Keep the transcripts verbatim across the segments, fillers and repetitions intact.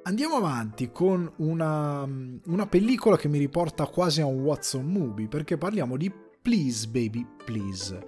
Andiamo avanti con una, una pellicola che mi riporta quasi a un Watson Movie, perché parliamo di Please Baby Please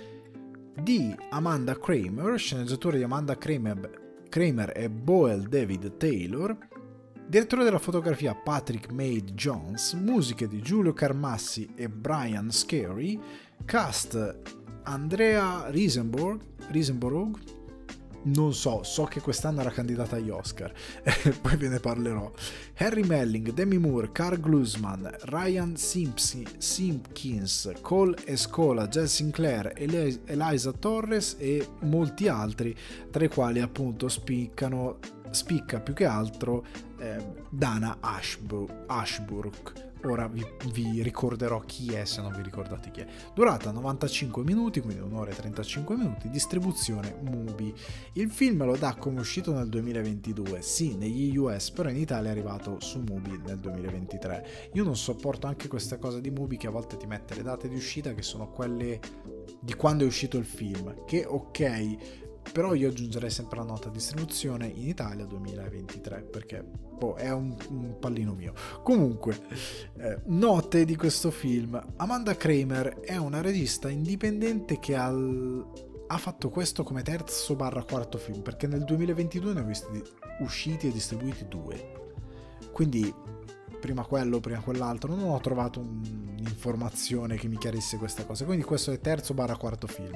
di Amanda Kramer, sceneggiatura di Amanda Kramer, Kramer e Boel David Taylor, direttore della fotografia Patrick Maid Jones, musiche di Giulio Carmassi e Brian Scary, cast Andrea Riseborough, Riseborough non so, so che quest'anno era candidata agli Oscar, poi ve ne parlerò. Harry Melling, Demi Moore, Carl Glusman, Ryan Simpson, Simpkins, Cole Escola, Jess Sinclair, Eli- Eliza Torres e molti altri, tra i quali appunto spiccano, spicca più che altro eh, Dana Ashbrook. Ashbrook. Ora vi, vi ricorderò chi è se non vi ricordate chi è. Durata novantacinque minuti, quindi un'ora e trentacinque minuti, distribuzione Mubi. Il film lo dà come uscito nel duemilaventidue, sì, negli U S, però in Italia è arrivato su Mubi nel duemilaventitré. Io non sopporto anche questa cosa di Mubi che a volte ti mette le date di uscita che sono quelle di quando è uscito il film, che ok, però io aggiungerei sempre la nota distribuzione in Italia duemilaventitré, perché boh, è un, un pallino mio. Comunque, eh, note di questo film: Amanda Kramer è una regista indipendente che al, ha fatto questo come terzo barra quarto film, perché nel duemilaventidue ne ho visti usciti e distribuiti due, quindi prima quello, prima quell'altro, non ho trovato un'informazione che mi chiarisse questa cosa, quindi questo è terzo barra quarto film.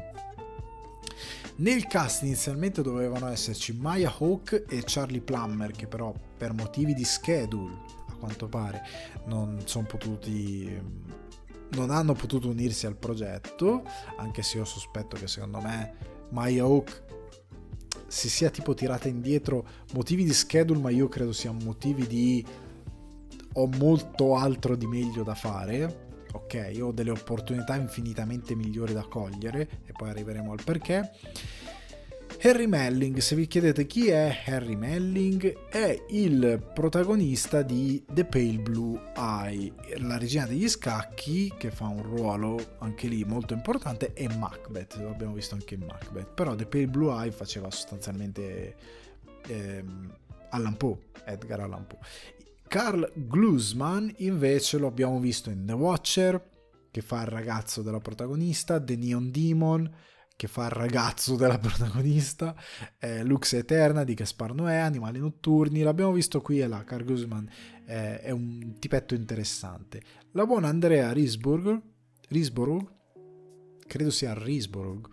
Nel cast inizialmente dovevano esserci Maya Hawke e Charlie Plummer, che però per motivi di schedule, a quanto pare, non sono potuti non hanno potuto unirsi al progetto, anche se io sospetto che secondo me Maya Hawke si sia tipo tirata indietro motivi di schedule, ma io credo siano motivi di ho molto altro di meglio da fare. Ok, ho delle opportunità infinitamente migliori da cogliere e poi arriveremo al perché. Harry Melling, se vi chiedete chi è Harry Melling, è il protagonista di The Pale Blue Eye, la regina degli scacchi, che fa un ruolo anche lì molto importante, e Macbeth, lo abbiamo visto anche in Macbeth, però The Pale Blue Eye faceva sostanzialmente ehm, Allan Poe, Edgar Allan Poe. Carl Glusman invece lo abbiamo visto in The Watcher, che fa il ragazzo della protagonista, The Neon Demon, che fa il ragazzo della protagonista, eh, Lux Eterna di Gaspar Noè, Animali Notturni, l'abbiamo visto qui e là. Carl Glusman eh, è un tipetto interessante. La buona Andrea Riseborough, Riseborough, credo sia Riseborough,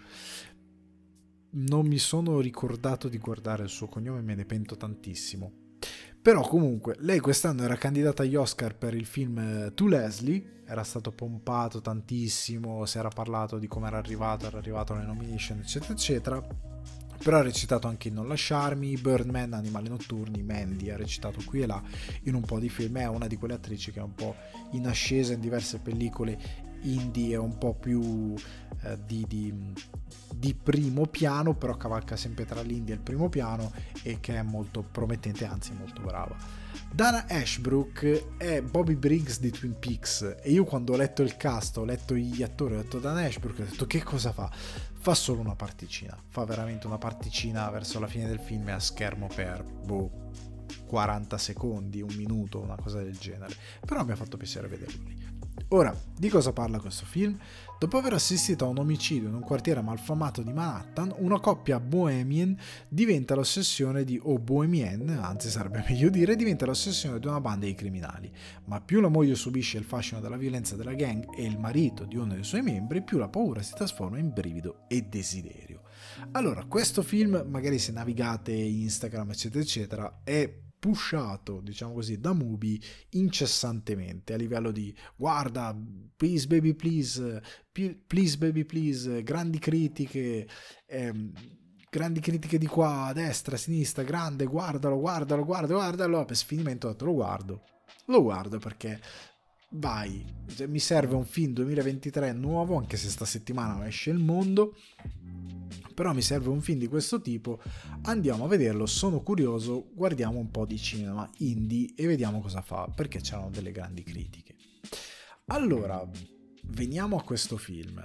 non mi sono ricordato di guardare il suo cognome, me ne pento tantissimo. Però comunque lei quest'anno era candidata agli Oscar per il film To Leslie, era stato pompato tantissimo, si era parlato di come era arrivato, era arrivato alle nomination eccetera eccetera, però ha recitato anche in Non lasciarmi, Birdman, Animali Notturni, Mandy, ha recitato qui e là in un po' di film, è una di quelle attrici che è un po' in ascesa in diverse pellicole indie, è un po' più eh, di, di, di primo piano, però cavalca sempre tra l'indie e il primo piano, e che è molto promettente, anzi molto brava. Dana Ashbrook è Bobby Briggs di Twin Peaks, e io quando ho letto il cast, ho letto gli attori, ho detto Dana Ashbrook, ho detto che cosa fa? Fa solo una particina, fa veramente una particina verso la fine del film e a schermo per boh, quaranta secondi, un minuto, una cosa del genere, però mi ha fatto piacere vederlo lì. Ora, di cosa parla questo film? Dopo aver assistito a un omicidio in un quartiere malfamato di Manhattan, una coppia bohemian diventa l'ossessione di, o bohemienne, anzi sarebbe meglio dire, diventa l'ossessione di una banda di criminali. Ma più la moglie subisce il fascino della violenza della gang e il marito di uno dei suoi membri, più la paura si trasforma in brivido e desiderio. Allora, questo film, magari se navigate Instagram eccetera eccetera, è pushato, diciamo così, da Mubi incessantemente a livello di guarda, please baby please, please baby please, grandi critiche, ehm, grandi critiche di qua, a destra, a sinistra, grande, guardalo, guardalo, guardalo, guardalo, per sfinimento ho detto lo guardo, lo guardo perché vai, cioè, mi serve un film duemilaventitré nuovo, anche se sta settimana esce Il Mondo, però mi serve un film di questo tipo, andiamo a vederlo, sono curioso, guardiamo un po' di cinema indie e vediamo cosa fa, perché c'erano delle grandi critiche. Allora, veniamo a questo film.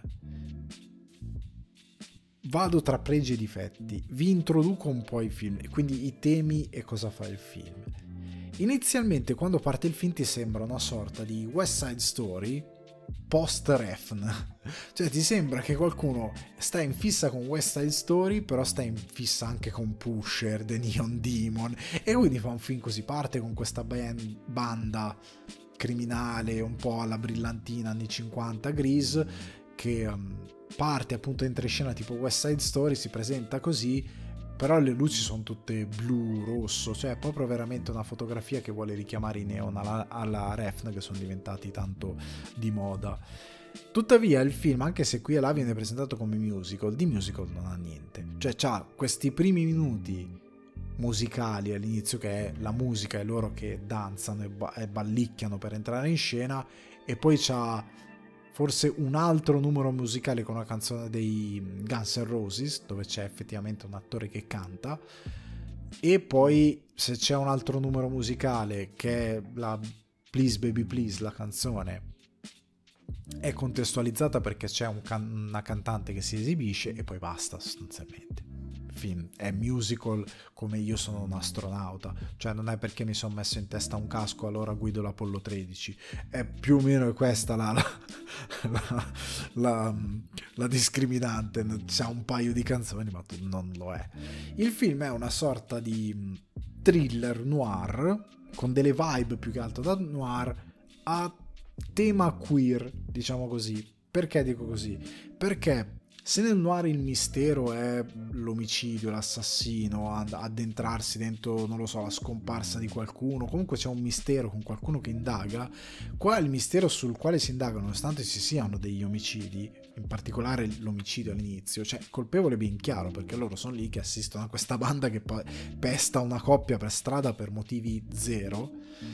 Vado tra pregi e difetti, vi introduco un po' i film, quindi i temi e cosa fa il film. inizialmente quando parte il film ti sembra una sorta di West Side Story post Refn, cioè ti sembra che qualcuno sta in fissa con West Side Story, però sta in fissa anche con Pusher, The Neon Demon, e quindi fa un film così, parte con questa band, banda criminale un po' alla brillantina anni cinquanta Grease, che um, parte appunto, entra in scena tipo West Side Story, si presenta così, però le luci sono tutte blu, rosso, cioè è proprio veramente una fotografia che vuole richiamare i neon alla, alla Refn, che sono diventati tanto di moda. Tuttavia il film, anche se qui e là viene presentato come musical, di musical non ha niente, cioè c'ha questi primi minuti musicali all'inizio che è la musica e loro che danzano e, ba- e ballicchiano per entrare in scena, e poi c'ha forse un altro numero musicale con una canzone dei Guns N' Roses dove c'è effettivamente un attore che canta, e poi se c'è un altro numero musicale che è la Please Baby Please, la canzone è contestualizzata perché c'è un can- una cantante che si esibisce, e poi basta sostanzialmente. Film è musical come Io sono un astronauta, cioè non è perché mi sono messo in testa un casco allora guido l'Apollo tredici, è più o meno questa la, la, la, la, la discriminante. C'ha un paio di canzoni ma non lo è. Il film è una sorta di thriller noir con delle vibe più che altro da noir a tema queer, diciamo così. Perché dico così? Perché se nel noir il mistero è l'omicidio, l'assassino, addentrarsi dentro, non lo so, la scomparsa di qualcuno, comunque c'è un mistero con qualcuno che indaga, qua il mistero sul quale si indaga, nonostante ci siano degli omicidi, in particolare l'omicidio all'inizio, cioè colpevole ben chiaro, perché loro sono lì che assistono a questa banda che poi pesta una coppia per strada per motivi zero,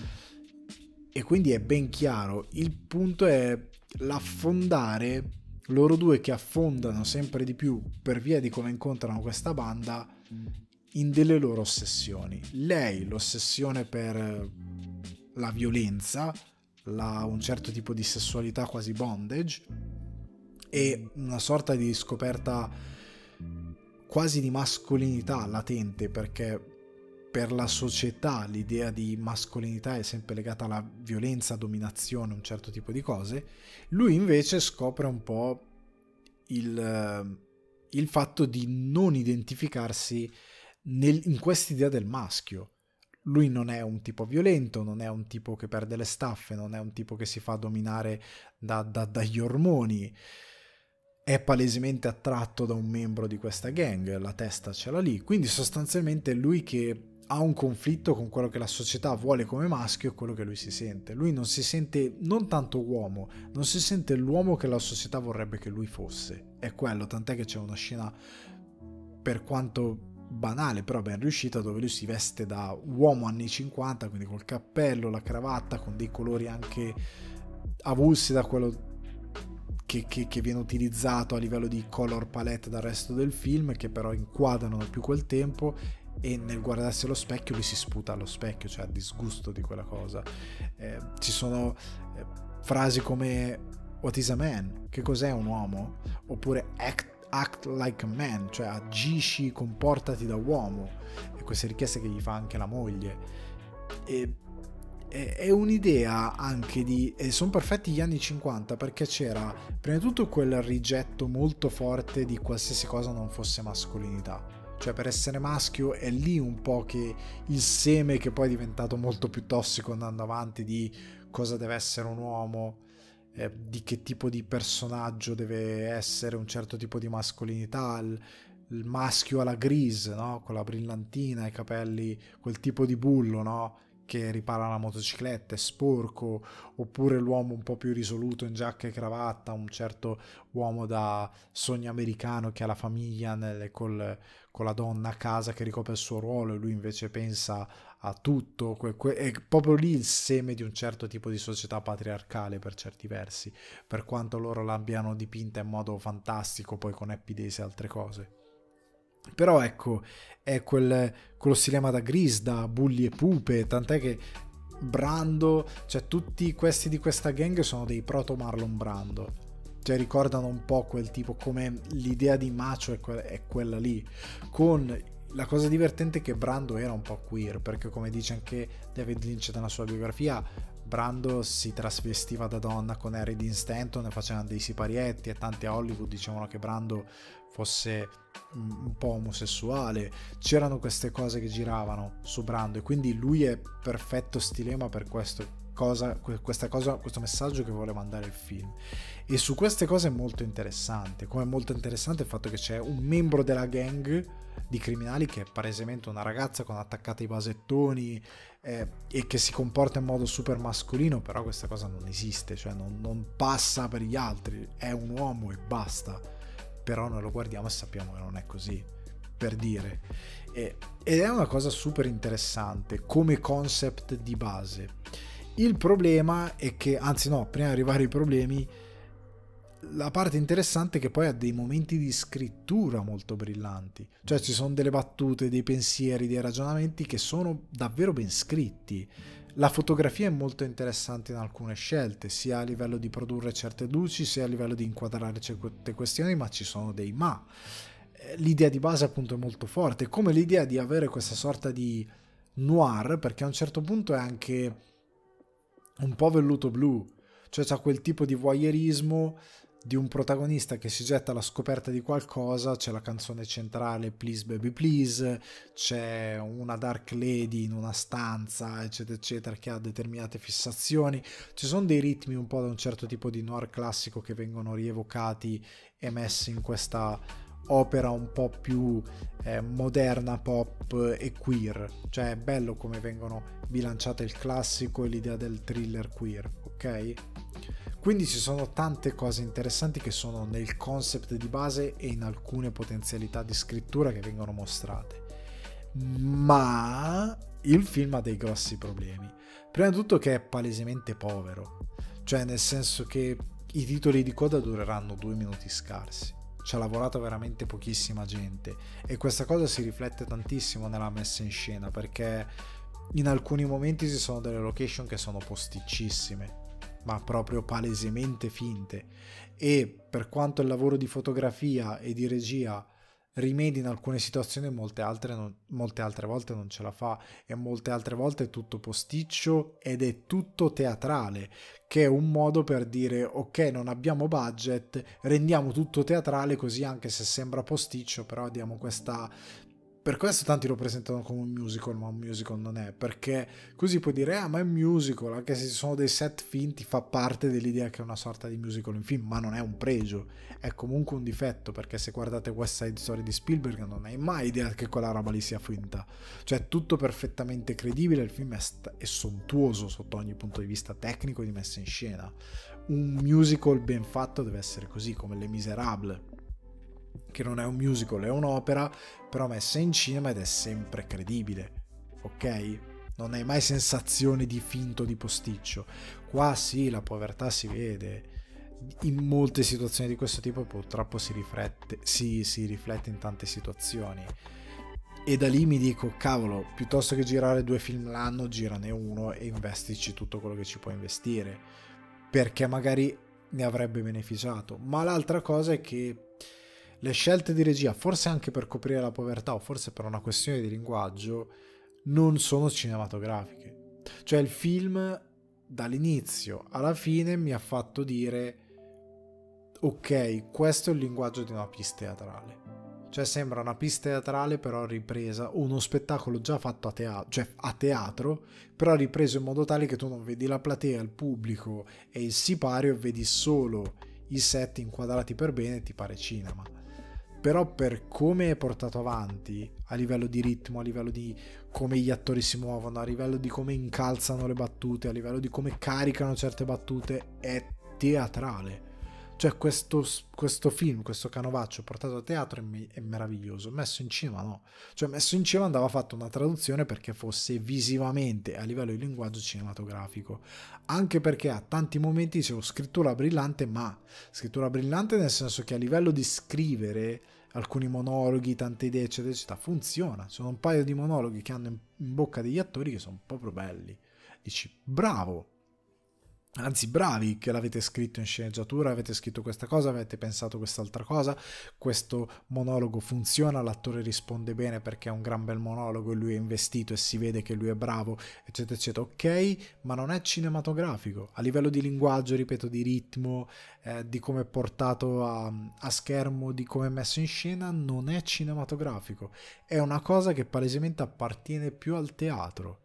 e quindi è ben chiaro. Il punto è l'affondare, loro due che affondano sempre di più per via di come incontrano questa banda in delle loro ossessioni. Lei l'ossessione per la violenza, la, un certo tipo di sessualità quasi bondage, e una sorta di scoperta quasi di mascolinità latente, perché per la società l'idea di mascolinità è sempre legata alla violenza, dominazione, un certo tipo di cose. Lui invece scopre un po' il, il fatto di non identificarsi nel, in quest'idea del maschio. Lui non è un tipo violento, non è un tipo che perde le staffe, non è un tipo che si fa dominare da, da, dagli ormoni. È palesemente attratto da un membro di questa gang, la testa ce l'ha lì, quindi sostanzialmente è lui che ha un conflitto con quello che la società vuole come maschio e quello che lui si sente. Lui non si sente non tanto uomo, non si sente l'uomo che la società vorrebbe che lui fosse. È quello, tant'è che c'è una scena, per quanto banale, però ben riuscita, dove lui si veste da uomo anni cinquanta, quindi col cappello, la cravatta, con dei colori anche avulsi da quello che, che, che viene utilizzato a livello di color palette dal resto del film, che però inquadrano più quel tempo. E nel guardarsi allo specchio lui si sputa allo specchio, cioè a disgusto di quella cosa. Eh, ci sono eh, frasi come what is a man? Che cos'è un uomo? Oppure act, act like a man, cioè agisci, comportati da uomo, e queste richieste che gli fa anche la moglie. E è un'idea anche di, e sono perfetti gli anni cinquanta, perché c'era prima di tutto quel rigetto molto forte di qualsiasi cosa non fosse mascolinità. Cioè, per essere maschio è lì un po' che il seme, che poi è diventato molto più tossico andando avanti, di cosa deve essere un uomo, eh, di che tipo di personaggio deve essere, un certo tipo di mascolinità, il, il maschio alla Grease, no? Con la brillantina, i capelli, quel tipo di bullo, no? Che ripara la motocicletta, è sporco, oppure l'uomo un po' più risoluto in giacca e cravatta, un certo uomo da sogno americano che ha la famiglia nelle, col, con la donna a casa che ricopre il suo ruolo, e lui invece pensa a tutto. Que, que, è proprio lì il seme di un certo tipo di società patriarcale per certi versi, per quanto loro l'abbiano dipinta in modo fantastico poi con Happy Days e altre cose. Però ecco, è quel, quello stilema da Grease, da bulli e pupe, tant'è che Brando, cioè tutti questi di questa gang sono dei proto Marlon Brando, cioè ricordano un po' quel tipo, come l'idea di macho è, que- è quella lì, con la cosa divertente è che Brando era un po' queer, perché come dice anche David Lynch nella sua biografia, Brando si trasvestiva da donna con Harry Dean Stanton e facevano dei siparietti, e tanti a Hollywood dicevano che Brando fosse un po' omosessuale. C'erano queste cose che giravano su Brando, e quindi lui è perfetto stilema per questo cosa, questa cosa, questo messaggio che vuole mandare il film. E su queste cose è molto interessante, come è molto interessante il fatto che c'è un membro della gang di criminali che è palesemente una ragazza con attaccati i vasettoni eh, e che si comporta in modo super mascolino, però questa cosa non esiste, cioè non, non passa per gli altri, è un uomo e basta. Però noi lo guardiamo e sappiamo che non è così, per dire. E, ed è una cosa super interessante come concept di base. Il problema è che, anzi no, prima di arrivare ai problemi, la parte interessante è che poi ha dei momenti di scrittura molto brillanti, cioè ci sono delle battute, dei pensieri, dei ragionamenti che sono davvero ben scritti. La fotografia è molto interessante in alcune scelte, sia a livello di produrre certe luci, sia a livello di inquadrare certe questioni, ma ci sono dei ma. L'idea di base appunto è molto forte, come l'idea di avere questa sorta di noir, perché a un certo punto è anche un po' velluto blu, cioè c'è quel tipo di voyeurismo di un protagonista che si getta alla scoperta di qualcosa. C'è la canzone centrale Please Baby Please, c'è una dark lady in una stanza eccetera eccetera che ha determinate fissazioni, ci sono dei ritmi un po' da un certo tipo di noir classico che vengono rievocati e messi in questa opera un po' più eh, moderna, pop e queer. Cioè è bello come vengono bilanciate il classico e l'idea del thriller queer, ok? Quindi ci sono tante cose interessanti che sono nel concept di base e in alcune potenzialità di scrittura che vengono mostrate. Ma il film ha dei grossi problemi. Prima di tutto che è palesemente povero, cioè nel senso che i titoli di coda dureranno due minuti scarsi. Ci ha lavorato veramente pochissima gente e questa cosa si riflette tantissimo nella messa in scena, perché in alcuni momenti ci sono delle location che sono posticcissime, ma proprio palesemente finte, e per quanto il lavoro di fotografia e di regia rimedi in alcune situazioni, molte altre, non, molte altre volte non ce la fa, e molte altre volte è tutto posticcio ed è tutto teatrale, che è un modo per dire ok, non abbiamo budget, rendiamo tutto teatrale, così anche se sembra posticcio però diamo questa... Per questo tanti lo presentano come un musical, ma un musical non è, perché così puoi dire ah ma è un musical, anche se ci sono dei set finti, fa parte dell'idea che è una sorta di musical in film, ma non è un pregio, è comunque un difetto, perché se guardate West Side Story di Spielberg non hai mai idea che quella roba lì sia finta, cioè è tutto perfettamente credibile, il film è, st- è sontuoso sotto ogni punto di vista tecnico e di messa in scena. Un musical ben fatto deve essere così, come Les Miserables, che non è un musical, è un'opera però messa in cinema ed è sempre credibile, ok? Non hai mai sensazione di finto, di posticcio. Qua sì, la povertà si vede in molte situazioni di questo tipo, purtroppo si riflette, si, si riflette in tante situazioni, e da lì mi dico cavolo, piuttosto che girare due film l'anno, girane uno e investici tutto quello che ci puoi investire, perché magari ne avrebbe beneficiato. Ma l'altra cosa è che le scelte di regia, forse anche per coprire la povertà o forse per una questione di linguaggio, non sono cinematografiche. Cioè il film dall'inizio alla fine mi ha fatto dire ok, questo è il linguaggio di una pista teatrale. Cioè sembra una pista teatrale però ripresa, uno spettacolo già fatto a teatro, cioè a teatro, però ripreso in modo tale che tu non vedi la platea, il pubblico e il sipario, vedi solo i set inquadrati per bene e ti pare cinema. Però per come è portato avanti a livello di ritmo, a livello di come gli attori si muovono, a livello di come incalzano le battute, a livello di come caricano certe battute, è teatrale. Cioè questo, questo film, questo canovaccio portato a teatro è, è meraviglioso, messo in cinema no. Cioè messo in cinema andava fatta una traduzione perché fosse visivamente a livello di linguaggio cinematografico, anche perché a tanti momenti dicevo scrittura brillante, ma scrittura brillante nel senso che a livello di scrivere alcuni monologhi, tante idee eccetera eccetera, funziona. Sono un paio di monologhi che hanno in bocca degli attori che sono proprio belli, dici bravo. Anzi, bravi che l'avete scritto in sceneggiatura, avete scritto questa cosa, avete pensato quest'altra cosa, questo monologo funziona, l'attore risponde bene perché è un gran bel monologo e lui è investito e si vede che lui è bravo, eccetera, eccetera. Ok, ma non è cinematografico. A livello di linguaggio, ripeto, di ritmo, eh, di come è portato a, a schermo, di come è messo in scena, non è cinematografico. È una cosa che palesemente appartiene più al teatro.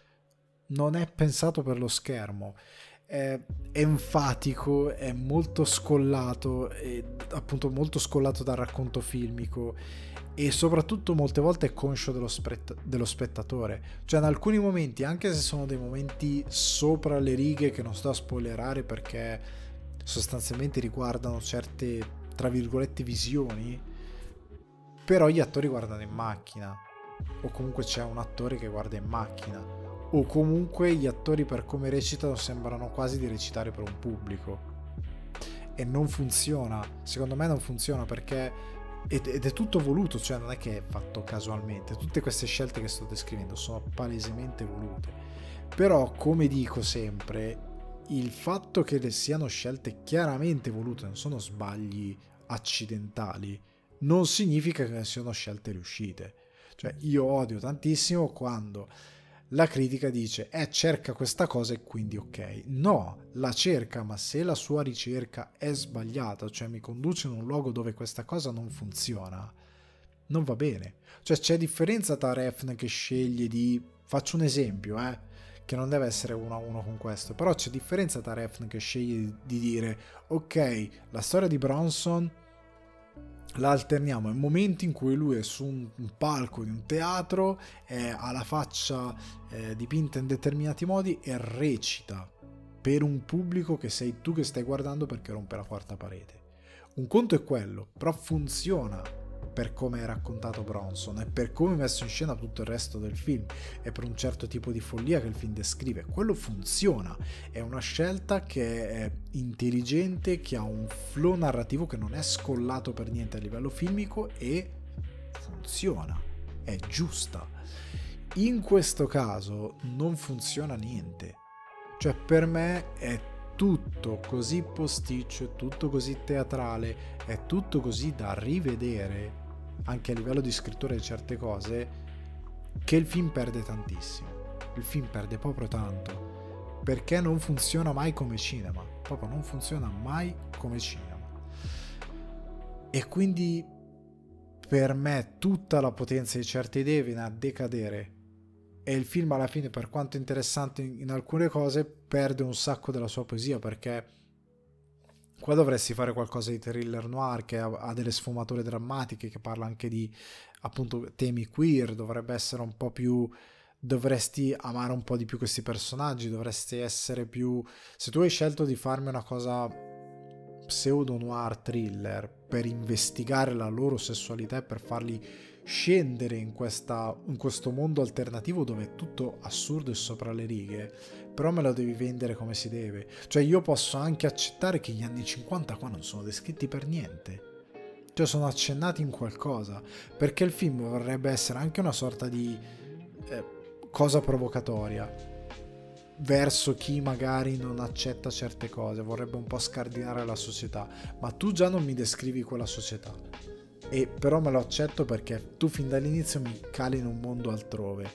Non è pensato per lo schermo. È enfatico, è molto scollato, è appunto molto scollato dal racconto filmico e soprattutto molte volte è conscio dello, spett- dello spettatore. Cioè in alcuni momenti, anche se sono dei momenti sopra le righe che non sto a spoilerare perché sostanzialmente riguardano certe, tra virgolette, visioni, però gli attori guardano in macchina o comunque c'è un attore che guarda in macchina o comunque gli attori per come recitano sembrano quasi di recitare per un pubblico e non funziona, secondo me non funziona perché ed è tutto voluto, cioè non è che è fatto casualmente, tutte queste scelte che sto descrivendo sono palesemente volute, però come dico sempre il fatto che le siano scelte chiaramente volute, non sono sbagli accidentali, non significa che siano scelte riuscite. Cioè io odio tantissimo quando la critica dice eh cerca questa cosa e quindi ok. No, la cerca, ma se la sua ricerca è sbagliata, cioè mi conduce in un luogo dove questa cosa non funziona, non va bene. Cioè c'è differenza tra Refn che sceglie di... Faccio un esempio, eh, che non deve essere uno a uno con questo, però c'è differenza tra Refn che sceglie di dire ok, la storia di Bronson la alterniamo in momenti in cui lui è su un, un palco di un teatro, è, ha la faccia eh, dipinta in determinati modi e recita per un pubblico che sei tu che stai guardando perché rompe la quarta parete. Un conto è quello, però funziona per come è raccontato Bronson e per come è messo in scena tutto il resto del film e per un certo tipo di follia che il film descrive. Quello funziona, è una scelta che è intelligente, che ha un flow narrativo che non è scollato per niente a livello filmico e funziona, è giusta. In questo caso non funziona niente, cioè per me è tutto così posticcio, è tutto così teatrale, è tutto così da rivedere anche a livello di scrittura di certe cose che il film perde tantissimo. Il film perde proprio tanto perché non funziona mai come cinema, proprio non funziona mai come cinema. E quindi per me tutta la potenza di certe idee viene a decadere e il film alla fine, per quanto interessante in alcune cose, perde un sacco della sua poesia perché qua dovresti fare qualcosa di thriller noir che ha, ha delle sfumature drammatiche, che parla anche di appunto temi queer, dovrebbe essere un po' più, dovresti amare un po' di più questi personaggi, dovresti essere più, se tu hai scelto di farmi una cosa pseudo noir thriller per investigare la loro sessualità e per farli scendere in, questa, in questo mondo alternativo dove è tutto assurdo e sopra le righe, però me lo devi vendere come si deve. Cioè io posso anche accettare che gli anni cinquanta qua non sono descritti per niente, cioè sono accennati in qualcosa, perché il film vorrebbe essere anche una sorta di eh, cosa provocatoria verso chi magari non accetta certe cose, vorrebbe un po' scardinare la società, ma tu già non mi descrivi quella società, e però me lo accetto perché tu fin dall'inizio mi cali in un mondo altrove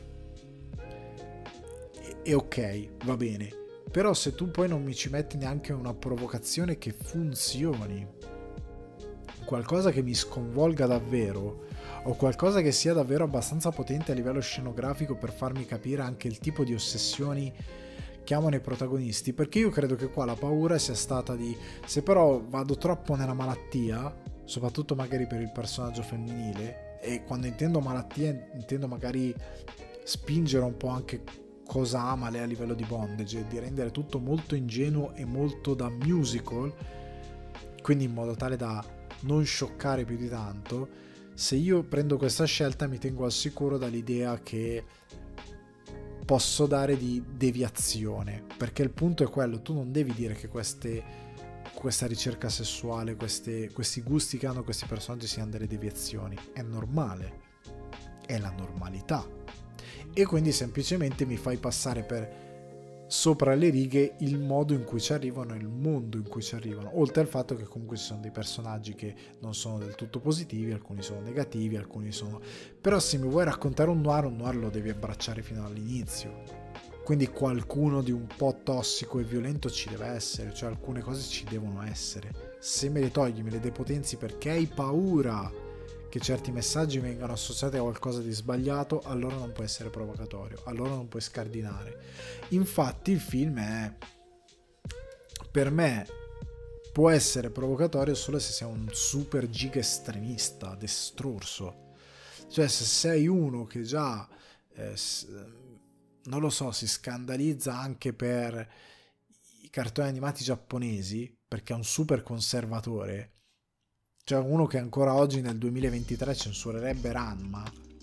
e, e ok, va bene, però se tu poi non mi ci metti neanche una provocazione che funzioni, qualcosa che mi sconvolga davvero o qualcosa che sia davvero abbastanza potente a livello scenografico per farmi capire anche il tipo di ossessioni che amano i protagonisti, perché io credo che qua la paura sia stata di se però vado troppo nella malattia, soprattutto magari per il personaggio femminile, e quando intendo malattia intendo magari spingere un po' anche cosa ama lei a livello di bondage, di rendere tutto molto ingenuo e molto da musical, quindi in modo tale da non scioccare più di tanto. Se io prendo questa scelta mi tengo al sicuro dall'idea che posso dare di deviazione, perché il punto è quello, tu non devi dire che queste questa ricerca sessuale, queste, questi gusti che hanno questi personaggi siano delle deviazioni, è normale, è la normalità, e quindi semplicemente mi fai passare per sopra le righe il modo in cui ci arrivano e il mondo in cui ci arrivano, oltre al fatto che comunque ci sono dei personaggi che non sono del tutto positivi, alcuni sono negativi, alcuni sono... Però se mi vuoi raccontare un noir, un noir lo devi abbracciare fino all'inizio, quindi qualcuno di un po' tossico e violento ci deve essere, cioè alcune cose ci devono essere. Se me le togli, me le depotenzi perché hai paura che certi messaggi vengano associati a qualcosa di sbagliato, allora non può essere provocatorio, allora non puoi scardinare. Infatti il film è, per me, può essere provocatorio solo se sei un super giga estremista, destrorso. Cioè se sei uno che già, eh, non lo so, si scandalizza anche per i cartoni animati giapponesi, perché è un super conservatore, cioè uno che ancora oggi nel duemilaventitré censurerebbe Ranma,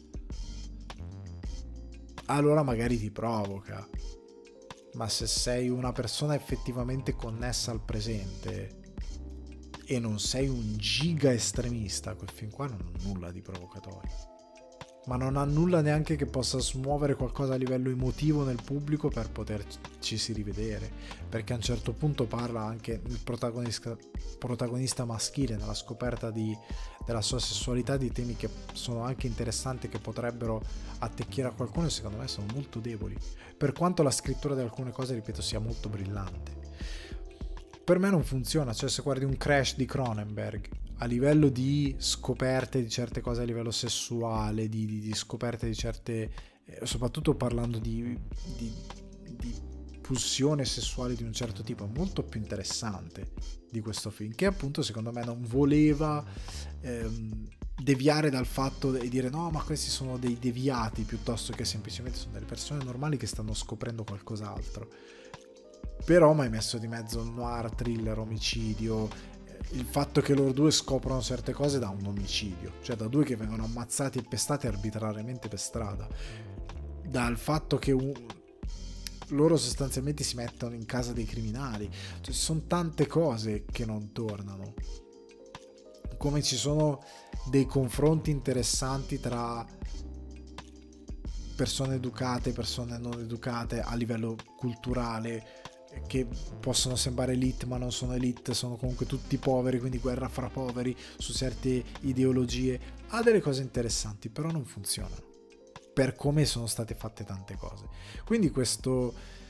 allora magari ti provoca. Ma se sei una persona effettivamente connessa al presente e non sei un giga estremista, quel film qua non ha nulla di provocatorio, ma non ha nulla neanche che possa smuovere qualcosa a livello emotivo nel pubblico per poterci si rivedere, perché a un certo punto parla anche il protagonista, protagonista maschile nella scoperta di, della sua sessualità, di temi che sono anche interessanti, che potrebbero attecchire a qualcuno e secondo me sono molto deboli, per quanto la scrittura di alcune cose, ripeto, sia molto brillante. Per me non funziona, cioè se guardi un Crash di Cronenberg, a livello di scoperte di certe cose a livello sessuale, di, di, di scoperte di certe, eh, soprattutto parlando di, di, di pulsione sessuale di un certo tipo, è molto più interessante di questo film, che appunto secondo me non voleva ehm, deviare dal fatto e dire no ma questi sono dei deviati, piuttosto che semplicemente sono delle persone normali che stanno scoprendo qualcos'altro. Però mi hai messo di mezzo noir, thriller, omicidio, il fatto che loro due scoprono certe cose da un omicidio, cioè da due che vengono ammazzati e pestati arbitrariamente per strada, dal fatto che un... loro sostanzialmente si mettono in casa dei criminali, cioè sono tante cose che non tornano, come ci sono dei confronti interessanti tra persone educate e persone non educate a livello culturale, che possono sembrare elite ma non sono elite, sono comunque tutti poveri, quindi guerra fra poveri su certe ideologie. Ha delle cose interessanti, però non funzionano per come sono state fatte tante cose. Quindi questo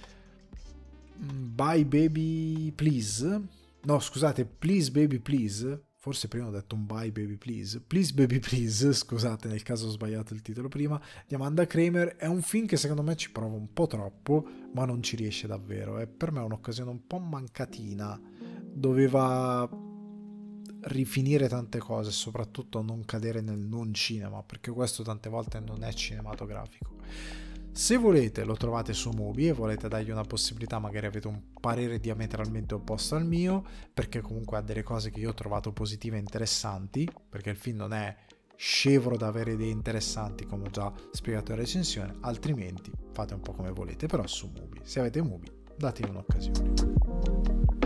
Bye Baby Please, no scusate, Please Baby Please, forse prima ho detto un Bye Baby Please, Please Baby Please, scusate nel caso ho sbagliato il titolo prima, di Amanda Kramer, è un film che secondo me ci prova un po' troppo, ma non ci riesce davvero, è per me un'occasione un po' mancatina, doveva rifinire tante cose, soprattutto non cadere nel non cinema, perché questo tante volte non è cinematografico. Se volete lo trovate su Mubi e volete dargli una possibilità, magari avete un parere diametralmente opposto al mio, perché comunque ha delle cose che io ho trovato positive e interessanti, perché il film non è scevro da avere idee interessanti come ho già spiegato in recensione, altrimenti fate un po' come volete, però su Mubi, se avete Mubi dategli un'occasione.